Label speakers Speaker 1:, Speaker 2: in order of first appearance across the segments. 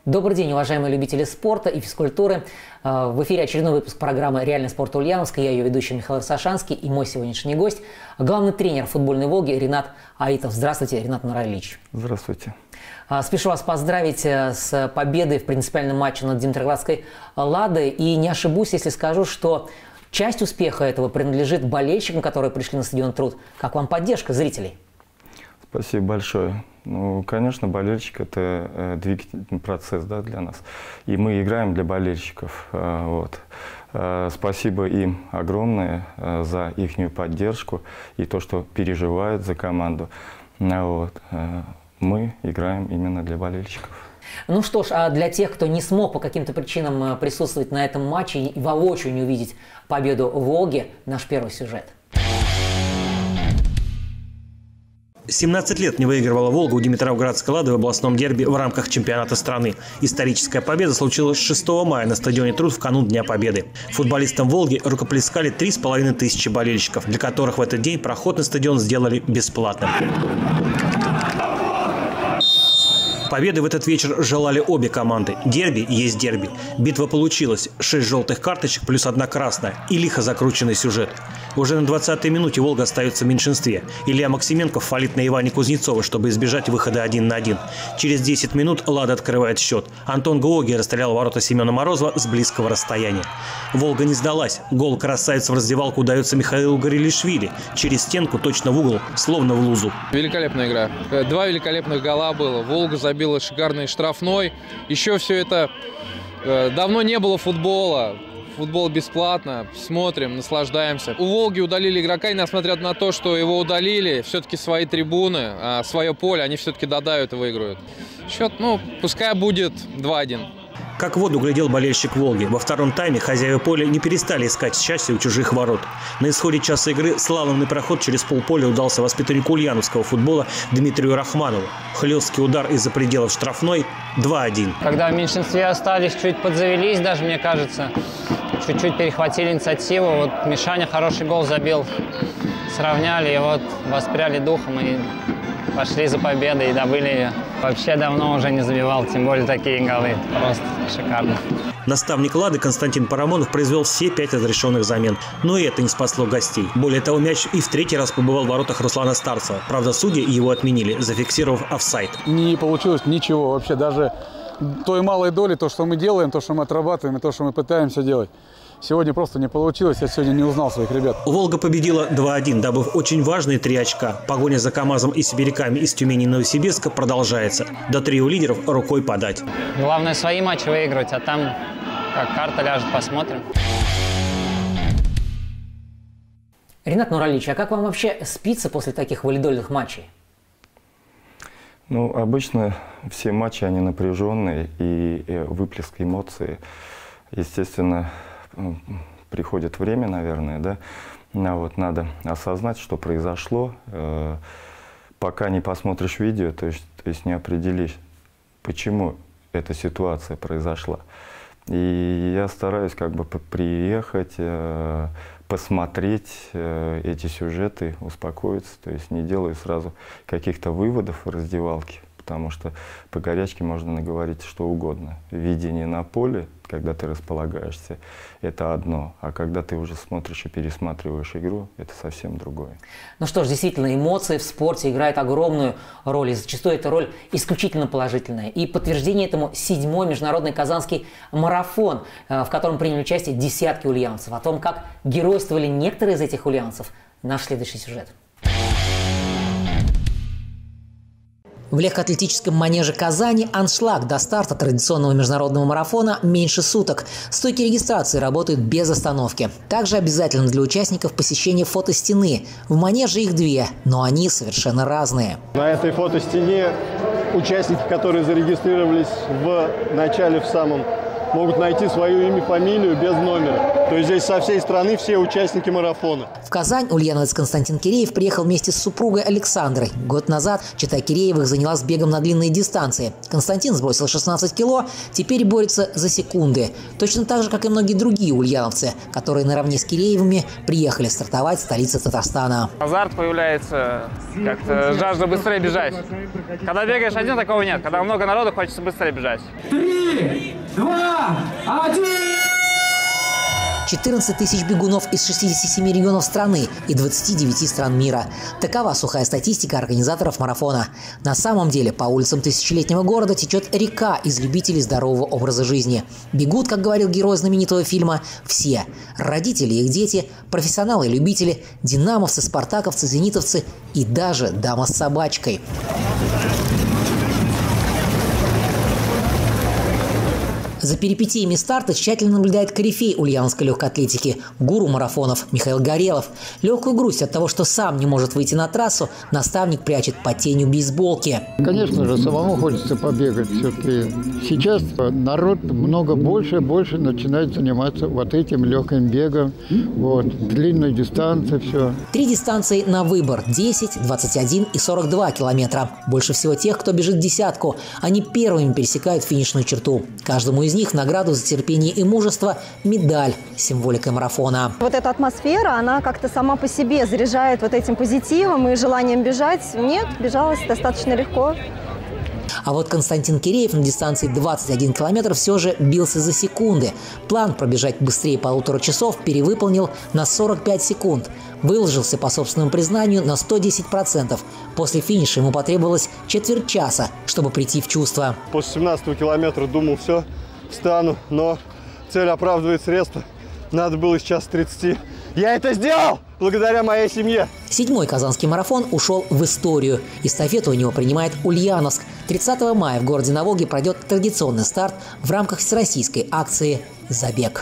Speaker 1: Добрый день, уважаемые любители спорта и физкультуры. В эфире очередной выпуск программы «Реальный спорт Ульяновска». Я ее ведущий Михаил Сашанский и мой сегодняшний гость – главный тренер футбольной «Волги» Ринат Аитов. Здравствуйте, Ринат Нуралиевич.
Speaker 2: Здравствуйте.
Speaker 1: Спешу вас поздравить с победой в принципиальном матче над Димитровградской «Ладой». И не ошибусь, если скажу, что часть успеха этого принадлежит болельщикам, которые пришли на стадион «Труд». Как вам поддержка зрителей?
Speaker 2: Спасибо большое. Ну, конечно, болельщик – это двигательный процесс, да, для нас. И мы играем для болельщиков. Спасибо им огромное за их поддержку и то, что переживают за команду. Мы играем именно для болельщиков.
Speaker 1: Ну что ж, а для тех, кто не смог по каким-то причинам присутствовать на этом матче и воочию не увидеть победу «Волги», наш первый сюжет.
Speaker 3: 17 лет не выигрывала «Волга» у Димитровградской «Лады» в областном дерби в рамках чемпионата страны. Историческая победа случилась 6 мая на стадионе «Труд» в канун Дня Победы. Футболистам «Волги» рукоплескали 3500 болельщиков, для которых в этот день проход на стадион сделали бесплатным. Победы в этот вечер желали обе команды. Дерби есть дерби. Битва получилась. 6 желтых карточек плюс 1 красная. И лихо закрученный сюжет. Уже на 20-й минуте «Волга» остается в меньшинстве. Илья Максименков фалит на Иване Кузнецова, чтобы избежать выхода 1 на 1. Через 10 минут «Лада» открывает счет. Антон Гооги расстрелял ворота Семена Морозова с близкого расстояния. «Волга» не сдалась. Гол красавец в раздевалку удается Михаилу Горелишвили. Через стенку, точно в угол, словно в лузу.
Speaker 4: Великолепная игра. 2 великолепных гола было. «Волга» забила шикарный штрафной. Еще все это... Давно не было футбола. Футбол бесплатно. Смотрим, наслаждаемся. У «Волги» удалили игрока, и несмотря на то, что его удалили, все-таки свои трибуны, свое поле, они все-таки додавят и выиграют. Счет, пускай будет 2-1.
Speaker 3: Как в воду глядел болельщик «Волги». Во втором тайме хозяева поля не перестали искать счастье у чужих ворот. На исходе часа игры слаломный проход через полполя удался воспитаннику ульяновского футбола Дмитрию Рахманову. Хлесткий удар из-за пределов штрафной 2-1.
Speaker 5: Когда в меньшинстве остались, чуть подзавелись даже, мне кажется. Чуть-чуть перехватили инициативу. Вот Мишаня хороший гол забил. Сравняли, и воспряли духом и пошли за победой и добыли ее. Вообще давно уже не забивал, тем более такие голы. Просто шикарно.
Speaker 3: Наставник «Лады» Константин Парамонов произвел все 5 разрешенных замен. Но и это не спасло гостей. Более того, мяч и в 3-й раз побывал в воротах Руслана Старцева. Правда, судьи его отменили, зафиксировав офсайд.
Speaker 6: Не получилось ничего вообще. Даже той малой доли, то, что мы делаем, то, что мы отрабатываем и то, что мы пытаемся делать. Сегодня просто не получилось, я сегодня не узнал своих ребят.
Speaker 3: «Волга» победила 2-1, добыв очень важные 3 очка. Погоня за КамАЗом и сибиряками из Тюмени и Новосибирска продолжается. До трио лидеров рукой подать.
Speaker 5: Главное свои матчи выиграть, а там как карта ляжет, посмотрим.
Speaker 1: Ринат Нуралиевич, а как вам вообще спится после таких валидольных матчей?
Speaker 2: Ну, обычно все матчи, они напряженные, и выплеск эмоций, естественно, приходит время, наверное, да. Надо осознать, что произошло. Пока не посмотришь видео, то есть не определишь, почему эта ситуация произошла. И я стараюсь приехать, посмотреть эти сюжеты, успокоиться, то есть не делаю сразу каких-то выводов в раздевалке, потому что по горячке можно наговорить что угодно. Видение на поле, когда ты располагаешься, это одно, а когда ты уже смотришь и пересматриваешь игру, это совсем другое.
Speaker 1: Ну что ж, действительно, эмоции в спорте играют огромную роль, и зачастую эта роль исключительно положительная. И подтверждение этому 7-й международный казанский марафон, в котором приняли участие десятки ульяновцев. О том, как геройствовали некоторые из этих ульяновцев, наш следующий сюжет. В легкоатлетическом манеже Казани аншлаг до старта традиционного международного марафона меньше суток. Стойки регистрации работают без остановки. Также обязательно для участников посещение фотостены. В манеже их 2, но они совершенно разные.
Speaker 7: На этой фотостене участники, которые зарегистрировались в начале, в самом могут найти свое имя, фамилию без номера. То есть здесь со всей страны все участники марафона.
Speaker 1: В Казань ульяновец Константин Киреев приехал вместе с супругой Александрой. Год назад чета Киреевых занялась бегом на длинные дистанции. Константин сбросил 16 кило, теперь борется за секунды. Точно так же, как и многие другие ульяновцы, которые наравне с Киреевыми приехали стартовать в столице Татарстана.
Speaker 8: Азарт появляется, как-то жажда быстрее бежать. Когда бегаешь один, такого нет. Когда много народу, хочется быстрее бежать.
Speaker 9: 3, 2, 1...
Speaker 1: 14 тысяч бегунов из 67 регионов страны и 29 стран мира. Такова сухая статистика организаторов марафона. На самом деле по улицам тысячелетнего города течет река из любителей здорового образа жизни. Бегут, как говорил герой знаменитого фильма, все. Родители и их дети, профессионалы и любители, динамовцы, спартаковцы, зенитовцы и даже дама с собачкой. За перипетиями старта тщательно наблюдает корифей ульяновской легкой атлетики, гуру марафонов Михаил Горелов. Легкую грусть от того, что сам не может выйти на трассу, наставник прячет под тенью бейсболки.
Speaker 10: Конечно же, самому хочется побегать. Все-таки сейчас народ больше начинает заниматься вот этим легким бегом, длинной дистанцией, все.
Speaker 1: 3 дистанции на выбор – 10, 21 и 42 километра. Больше всего тех, кто бежит десятку. Они первыми пересекают финишную черту. Каждому из них награду за терпение и мужество – медаль с символикой марафона.
Speaker 11: Вот эта атмосфера, она как-то сама по себе заряжает вот этим позитивом и желанием бежать. Нет, бежалось достаточно легко.
Speaker 1: А вот Константин Киреев на дистанции 21 километр все же бился за секунды. План пробежать быстрее 1,5 часов перевыполнил на 45 секунд. Выложился, по собственному признанию, на 110%. После финиша ему потребовалось четверть часа, чтобы прийти в чувство.
Speaker 7: После 17-го километра думал, все, встану, но цель оправдывает средства. Надо было сейчас 30. Я это сделал благодаря моей семье.
Speaker 1: 7-й казанский марафон ушел в историю. Эстафету у него принимает Ульяновск. 30 мая в городе на Волге пройдет традиционный старт в рамках всероссийской акции «Забег».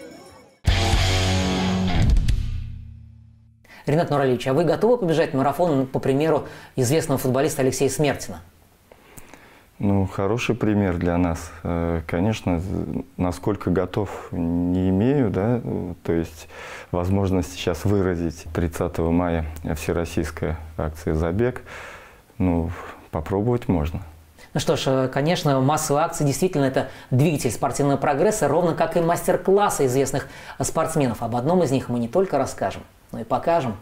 Speaker 1: Ренат Нуралиевич, а вы готовы побежать марафон, по примеру известного футболиста Алексея Смертина?
Speaker 2: Ну, хороший пример для нас. Конечно, насколько готов, не имею, да, то есть возможность сейчас выразить 30 мая всероссийская акция «Забег», ну, попробовать можно.
Speaker 1: Ну что ж, конечно, массовые акции действительно это двигатель спортивного прогресса, ровно как и мастер-классы известных спортсменов. Об одном из них мы не только расскажем, но и покажем.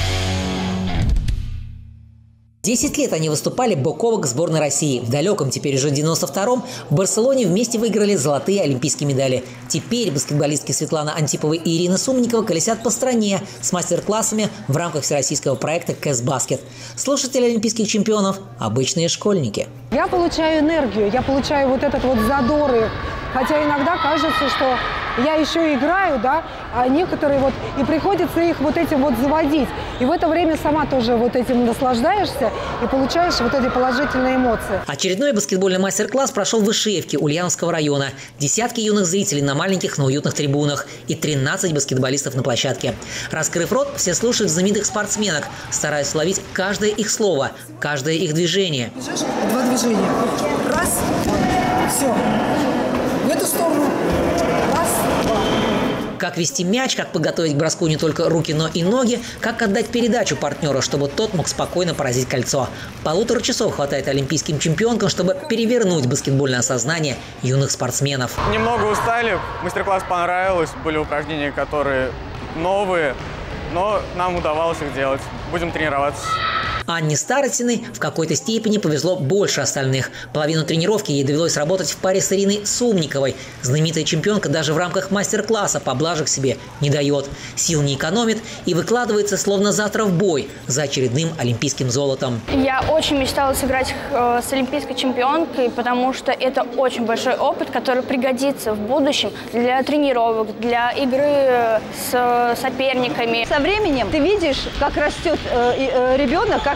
Speaker 1: 10 лет они выступали бок о бок с сборной России. В далеком, теперь уже 92-м, в Барселоне вместе выиграли золотые олимпийские медали. Теперь баскетболистки Светлана Антипова и Ирина Сумникова колесят по стране с мастер-классами в рамках всероссийского проекта «Кэс-баскет». Слушатели олимпийских чемпионов – обычные школьники.
Speaker 12: Я получаю энергию, я получаю вот этот вот задор их. Хотя иногда кажется, что я еще играю, да, а некоторые вот, и приходится их вот этим вот заводить. И в это время сама тоже вот этим наслаждаешься и получаешь вот эти положительные эмоции.
Speaker 1: Очередной баскетбольный мастер-класс прошел в Ишевке Ульяновского района. Десятки юных зрителей на маленьких, но уютных трибунах и 13 баскетболистов на площадке. Раскрыв рот, все слушают знаменитых спортсменок, стараясь уловить каждое их слово, каждое их движение.
Speaker 13: Два движения. Раз, все. В эту сторону. Раз, два.
Speaker 1: Как вести мяч, как подготовить к броску не только руки, но и ноги, как отдать передачу партнеру, чтобы тот мог спокойно поразить кольцо. 1,5 часов хватает олимпийским чемпионкам, чтобы перевернуть баскетбольное сознание юных спортсменов.
Speaker 8: Немного устали, мастер-класс понравилось, были упражнения, которые новые, но нам удавалось их делать. Будем тренироваться.
Speaker 1: Анне Старостиной в какой-то степени повезло больше остальных. Половину тренировки ей довелось работать в паре с Ириной Сумниковой. Знаменитая чемпионка даже в рамках мастер-класса поблажек себе не дает. Сил не экономит и выкладывается словно завтра в бой за очередным олимпийским золотом.
Speaker 14: Я очень мечтала сыграть с олимпийской чемпионкой, потому что это очень большой опыт, который пригодится в будущем для тренировок, для игры с соперниками.
Speaker 11: Со временем ты видишь, как растет ребенок, как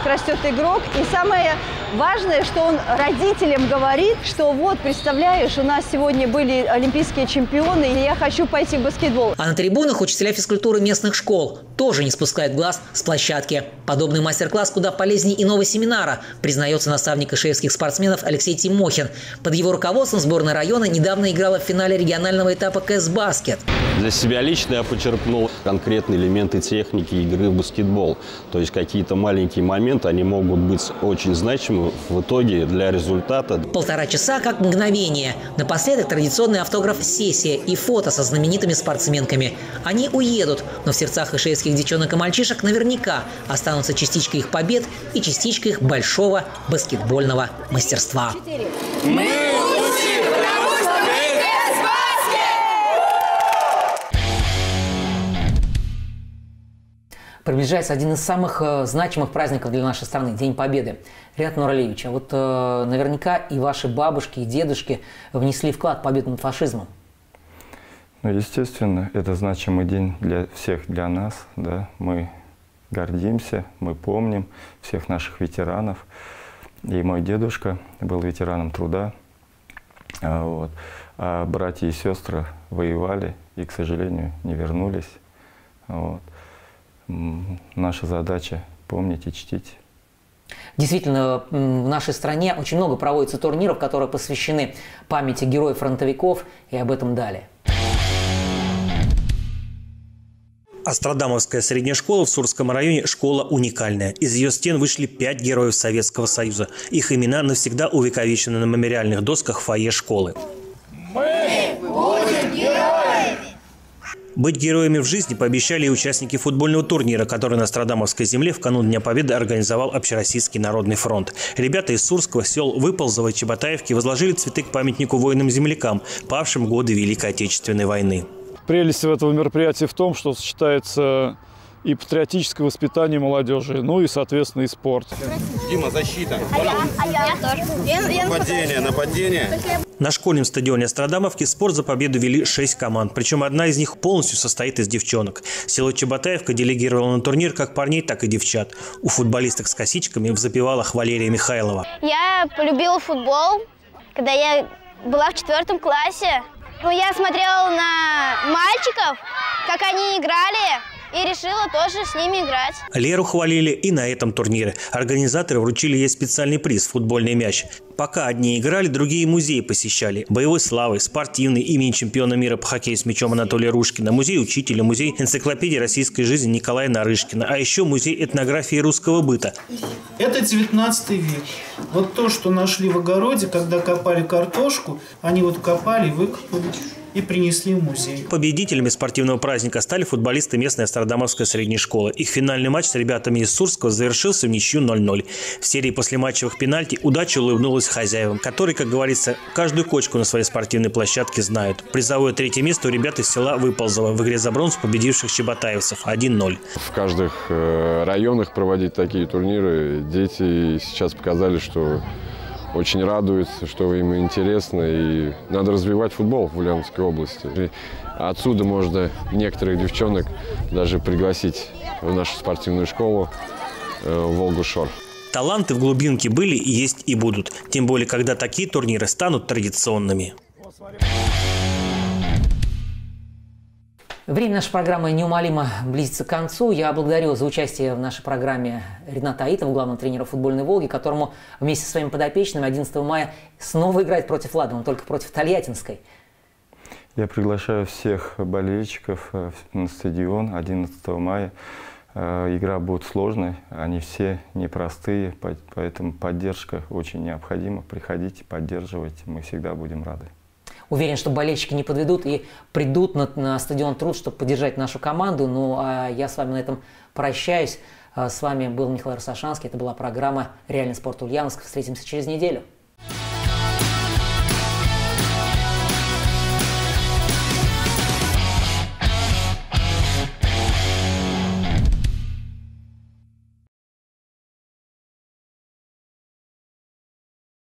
Speaker 11: как растет игрок. И самое важное, что он родителям говорит, что вот, представляешь, у нас сегодня были олимпийские чемпионы, и я хочу пойти в баскетбол.
Speaker 1: А на трибунах учителя физкультуры местных школ тоже не спускают глаз с площадки. Подобный мастер-класс куда полезнее иного семинара, признается наставник ишеевских спортсменов Алексей Тимохин. Под его руководством сборная района недавно играла в финале регионального этапа КС-баскет.
Speaker 15: Для себя лично я почерпнул конкретные элементы техники игры в баскетбол. То есть какие-то маленькие моменты, они могут быть очень значимы в итоге для результата.
Speaker 1: 1,5 часа как мгновение. Напоследок традиционная автограф-сессия и фото со знаменитыми спортсменками. Они уедут, но в сердцах ишеевских девчонок и мальчишек наверняка останутся частичка их побед и частичка их большого баскетбольного мастерства.
Speaker 9: Мы лучшие, потому что мы КС-баскет!
Speaker 1: Приближается один из самых значимых праздников для нашей страны – День Победы. Ринат Нуралиевич, а вот наверняка и ваши бабушки, и дедушки внесли вклад в победу над фашизмом.
Speaker 2: Ну, естественно, это значимый день для всех, для нас. Да? Мы гордимся, мы помним всех наших ветеранов. И мой дедушка был ветераном труда. Вот. А братья и сестры воевали и, к сожалению, не вернулись. Вот. Наша задача – помнить и чтить.
Speaker 1: Действительно, в нашей стране очень много проводится турниров, которые посвящены памяти героев-фронтовиков, и об этом далее.
Speaker 3: Астрадамовская средняя школа в Сурском районе – школа уникальная. Из ее стен вышли 5 героев Советского Союза. Их имена навсегда увековечены на мемориальных досках фойе школы.
Speaker 9: Мы будем героями!
Speaker 3: Быть героями в жизни пообещали и участники футбольного турнира, который на Астрадамовской земле в канун Дня Победы организовал Общероссийский народный фронт. Ребята из Сурского, сел Выползово и Чеботаевки возложили цветы к памятнику воинам-землякам, павшим в годы Великой Отечественной войны.
Speaker 16: Прелесть этого мероприятия в том, что сочетается и патриотическое воспитание молодежи, ну и, соответственно, и спорт.
Speaker 17: Дима, защита.
Speaker 14: Я тоже.
Speaker 17: Нападение.
Speaker 3: На школьном стадионе Астрадамовки спорт за победу вели 6 команд, причем одна из них полностью состоит из девчонок. Село Чеботаевка делегировало на турнир как парней, так и девчат. У футболисток с косичками в запевалах Валерия Михайлова.
Speaker 14: Я полюбила футбол, когда я была в 4 классе. Я смотрела на мальчиков, как они играли, и решила тоже с ними играть.
Speaker 3: Леру хвалили и на этом турнире. Организаторы вручили ей специальный приз – футбольный мяч. Пока одни играли, другие музеи посещали. Боевой славы, спортивный, имени чемпиона мира по хоккею с мячом Анатолия Рушкина, музей учителя, музей энциклопедии российской жизни Николая Нарышкина, а еще музей этнографии русского быта.
Speaker 18: Это 19 век. Вот то, что нашли в огороде, когда копали картошку, они вот копали, выкопали и принесли в музей.
Speaker 3: Победителями спортивного праздника стали футболисты местной Астрадамовской средней школы. Их финальный матч с ребятами из Сурского завершился в ничью 0-0. В серии послематчевых пенальти удача улыбнулась хозяевам, которые, как говорится, каждую кочку на своей спортивной площадке знают. Призовое 3-е место у ребят из села Выползово в игре за бронзу победивших чеботаевцев 1-0.
Speaker 19: В каждых районах проводить такие турниры. Дети сейчас показали, что очень радуются, что им интересно, и надо развивать футбол в Ульяновской области. И отсюда можно некоторых девчонок даже пригласить в нашу спортивную школу «Волгу-Шор».
Speaker 3: Таланты в глубинке были, есть и будут. Тем более, когда такие турниры станут традиционными.
Speaker 1: Время нашей программы неумолимо близится к концу. Я благодарю за участие в нашей программе Рината Аитова, главного тренера футбольной «Волги», которому вместе со своими подопечными 11 мая снова играет против Лада, но только против Тольяттинской.
Speaker 2: Я приглашаю всех болельщиков на стадион 11 мая. Игра будет сложной, они все непростые, поэтому поддержка очень необходима. Приходите, поддерживайте, мы всегда будем рады.
Speaker 1: Уверен, что болельщики не подведут и придут на стадион «Труд», чтобы поддержать нашу команду. Ну, а я с вами на этом прощаюсь. С вами был Михаил Росошанский. Это была программа «Реальный спорт Ульяновск». Встретимся через неделю.